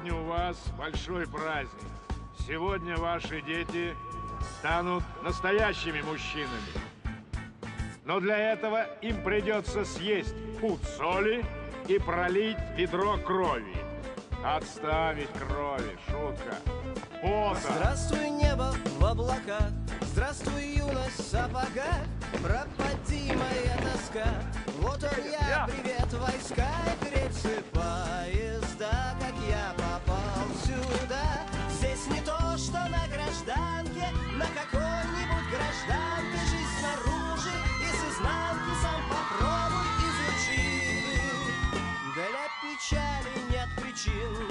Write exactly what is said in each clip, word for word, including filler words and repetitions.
Сегодня у вас большой праздник. Сегодня ваши дети станут настоящими мужчинами. Но для этого им придется съесть пуд соли и пролить ведро крови. Отставить крови, шутка. Пота. Здравствуй, небо в облаках, здравствуй, юность в сапогах, пропади моя тоска. Вот он я, привет, войска, и рельсы поезда, как я попал сюда. Здесь не то, что на гражданке, на какой-нибудь гражданке. Жизнь снаружи и с изнанки сам попробуй изучи. Для печали нет причин.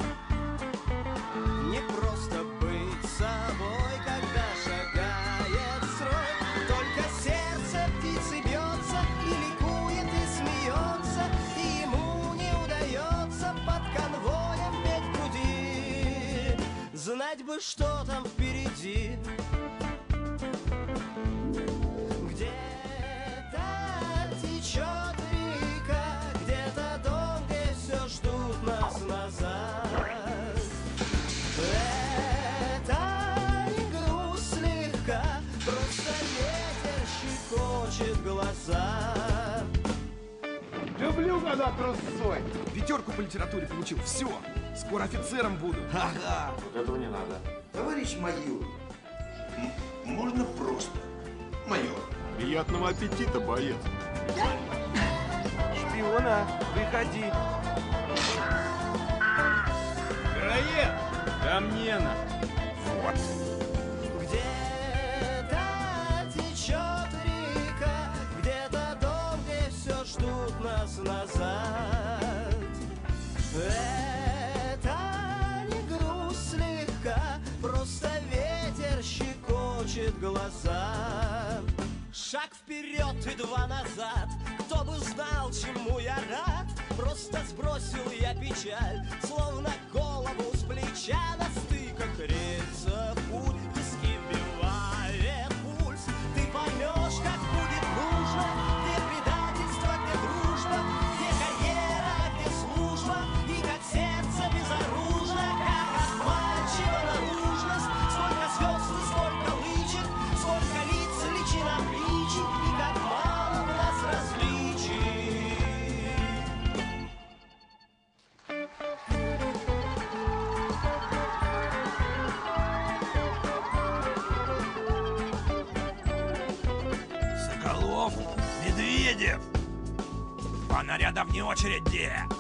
Не просто быть собой, когда шагает строй. Только сердце птицы бьется и ликует, и смеется, и ему не удается под конвоем петь груди. Знать бы, что там впереди. Где-то течет река, где-то дом, где все ждут нас назад. Это не грусть слегка, просто ветер щекочет глаза. Люблю, когда трусцой. Пятерку по литературе получил. Все. Скоро офицером буду. Ага. Вот этого не надо. Товарищ майор, можно просто майор. Приятного аппетита, боец. Шпиона, выходи. Караед! Ко мне на. Вот. Где-то течет река, где-то дом, где все ждут нас назад. Это не грусть слегка, просто ветер щекочет глаза. Шаг вперед и два назад, кто бы знал, чему я рад. Просто сбросил я печаль, словно голову с плеча. На стыках рельсов путь, виски вбивает пульс. Ты поймешь, как будет нужно, где предательство, где дружба, где карьера, где служба, и как сердце безоружно, как обманчива наружность. Сколько звезд и сколько лычек, сколько лиц, личин обличий, и как мало в нас различий. Соколов, Медведев! По нарядам не очереди!